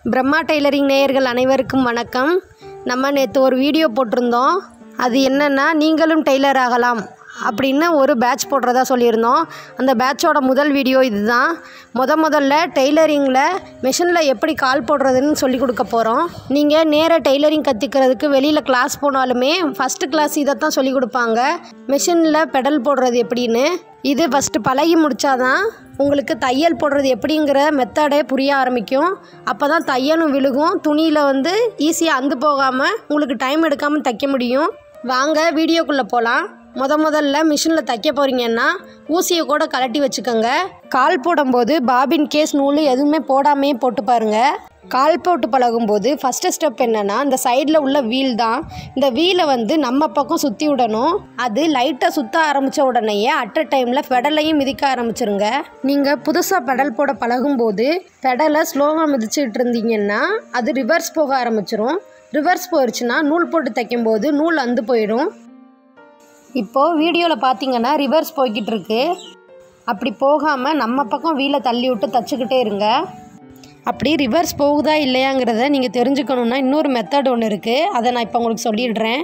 Brahma tailoring நேயர்கள் அனைவருக்கும் வணக்கம். நம்ம நேற்று ஒரு வீடியோ போட்டிருந்தோம். அது என்னென்னா, நீங்களும் டெய்லர் ஆகலாம் அப்படின்னு ஒரு பேட்ச் போடுறதா சொல்லியிருந்தோம். அந்த பேட்சோட முதல் வீடியோ இதுதான். முதல்ல டெய்லரிங்கில் மிஷினில் எப்படி கால் போடுறதுன்னு சொல்லி கொடுக்க போகிறோம். நீங்கள் நேராக டெய்லரிங் கற்றுக்கிறதுக்கு வெளியில் கிளாஸ் போனாலுமே ஃபஸ்ட்டு கிளாஸ் இதைத்தான் சொல்லி கொடுப்பாங்க, மிஷினில் பெடல் போடுறது எப்படின்னு. இது ஃபஸ்ட்டு பழகி முடித்தாதான் உங்களுக்கு தையல் போடுறது எப்படிங்கிற மெத்தடே புரிய ஆரம்பிக்கும். அப்போ தான் தையலும் விழுகும், துணியில் ஈஸியாக அந்து போகாமல் உங்களுக்கு டைம் எடுக்காமல் தைக்க முடியும். வாங்க வீடியோக்குள்ளே போகலாம். முதல்ல மிஷினில் தைக்க போகிறீங்கன்னா ஊசியை கூட கலட்டி வச்சுக்கோங்க. கால் போடும்போது பாபின் கேஸ் நூல் எதுவுமே போடாமையே போட்டு பாருங்கள். கால் போட்டு பழகும்போது ஃபஸ்ட்டு ஸ்டெப் என்னென்னா, இந்த சைடில் உள்ள வீல் தான். இந்த வீலை நம்ம பக்கம் சுற்றி விடணும். அது லைட்டாக சுற்ற ஆரம்பித்த உடனேயே அட் அ டைமில் பெடலையும் மிதிக்க ஆரம்பிச்சிருங்க. நீங்கள் புதுசாக பெடல் போட பழகும்போது பெடலை ஸ்லோவாக மிதிச்சுட்டு இருந்தீங்கன்னா அது ரிவர்ஸ் போக ஆரம்பிச்சிரும். ரிவர்ஸ் போயிடுச்சுன்னா நூல் போட்டு தைக்கும்போது நூல் அந்து போயிடும். இப்போது வீடியோவில் பார்த்தீங்கன்னா ரிவர்ஸ் போய்கிட்டு இருக்கு. அப்படி போகாமல் நம்ம பக்கம் வீலை தள்ளி விட்டு தச்சுக்கிட்டே இருங்க. அப்படி ரிவர்ஸ் போகுதா இல்லையாங்கிறத நீங்கள் தெரிஞ்சுக்கணுன்னா இன்னொரு மெத்தட் ஒன்று இருக்குது, அதை நான் இப்போ உங்களுக்கு சொல்லிடுறேன்.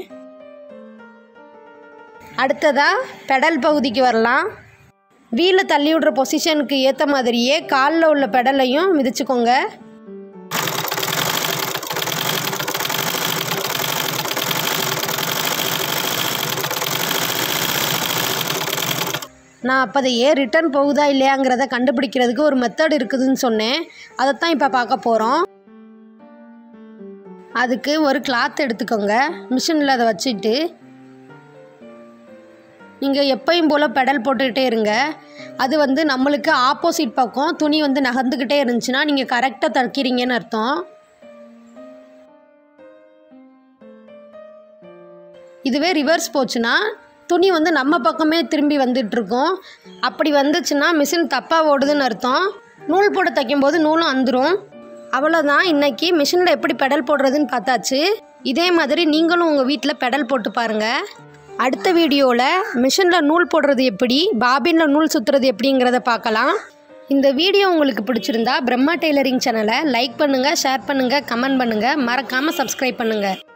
அடுத்ததாக பெடல் பகுதிக்கு வரலாம். வீலை தள்ளி விடுற பொசிஷனுக்கு ஏற்ற மாதிரியே காலில் உள்ள பெடலையும் மிதிச்சுக்கோங்க. நான் அப்போதையே ரிட்டர்ன் போகுதா இல்லையாங்கிறத கண்டுபிடிக்கிறதுக்கு ஒரு மெத்தட் இருக்குதுன்னு சொன்னேன். அதைத்தான் இப்போ பார்க்க போகிறோம். அதுக்கு ஒரு கிளாத் எடுத்துக்கோங்க. மிஷினில் அதை வச்சுட்டு நீங்கள் எப்பயும் போல் பெடல் போட்டுக்கிட்டே இருங்க. அது நம்மளுக்கு ஆப்போசிட் பக்கம் துணி நகர்ந்துக்கிட்டே இருந்துச்சுன்னா நீங்கள் கரெக்டாக தைக்கிறீங்கன்னு அர்த்தம். இதுவே ரிவர்ஸ் போச்சுன்னா துணி நம்ம பக்கமே திரும்பி வந்துட்டுருக்கோம். அப்படி வந்துச்சுன்னா மிஷின் தப்பாக ஓடுதுன்னு அர்த்தம். நூல் போட்டு தைக்கும்போது நூலும் அந்துடும். அவ்வளோதான். இன்றைக்கி மிஷினில் எப்படி பெடல் போடுறதுன்னு பார்த்தாச்சு. இதே மாதிரி நீங்களும் உங்கள் வீட்டில் பெடல் போட்டு பாருங்கள். அடுத்த வீடியோவில் மிஷினில் நூல் போடுறது எப்படி, பாபினில் நூல் சுற்றுறது எப்படிங்கிறத பார்க்கலாம். இந்த வீடியோ உங்களுக்கு பிடிச்சிருந்தா பிரம்மா டெய்லரிங் சேனலை லைக் பண்ணுங்கள், ஷேர் பண்ணுங்கள், கமெண்ட் பண்ணுங்கள், மறக்காமல் சப்ஸ்கிரைப் பண்ணுங்கள்.